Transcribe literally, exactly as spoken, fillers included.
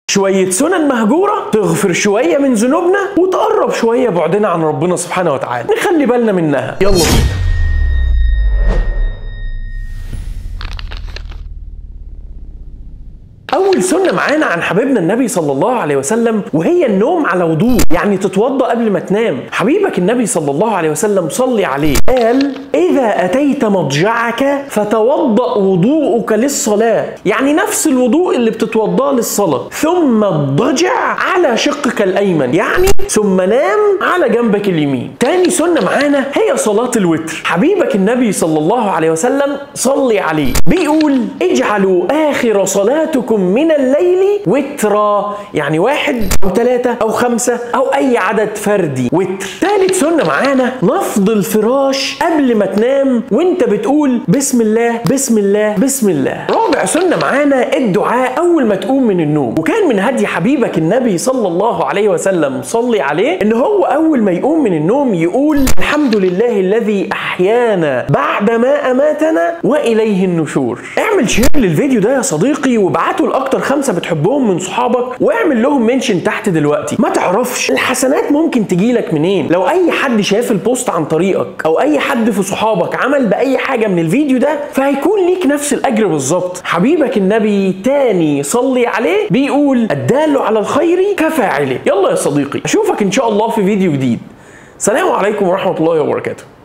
شوية سنن مهجورة تغفر شوية من ذنوبنا وتقرب شوية بعدنا عن ربنا سبحانه وتعالى، نخلي بالنا منها. يلا بينا. أول سنة معانا عن حبيبنا النبي صلى الله عليه وسلم وهي النوم على وضوء، يعني تتوضأ قبل ما تنام. حبيبك النبي صلى الله عليه وسلم صلي عليه قال: إذا أتيت مضجعك فتوضأ وضوءك للصلاة، يعني نفس الوضوء اللي بتتوضأ للصلاة، ثم اضطجع على شقك الأيمن، يعني ثم نام على جنبك اليمين. تاني سنة معانا هي صلاة الوتر. حبيبك النبي صلى الله عليه وسلم صلي عليه بيقول: اجعلوا آخر صلاتكم من الليل وترا، يعني واحد أو ثلاثة أو خمسة أو أي عدد فردي وتر. ثالث سنة معانا نفض الفراش قبل ما تنام وانت بتقول بسم الله بسم الله بسم الله. رابع سنة معانا الدعاء أول ما تقوم من النوم، وكان من هدي حبيبك النبي صلى الله عليه وسلم صلي عليه إن هو أول ما يقوم من النوم يقول: الحمد لله الذي أحيانا بعد ما أماتنا وإليه النشور. اعمل شير للفيديو ده يا صديقي وابعته لأكتر خمسة بتحبهم من صحابك واعمل لهم منشن تحت دلوقتي. ما تعرفش الحسنات ممكن تجيلك منين. لو أي حد شاف البوست عن طريقك أو أي حد في صحابك عمل بأي حاجة من الفيديو ده فهيكون ليك نفس الأجر بالظبط. حبيبك النبي تاني صلي عليه بيقول: الدال على الخير كفاعله. يلا يا صديقي أشوفك إن شاء الله في فيديو جديد. سلام عليكم ورحمة الله وبركاته.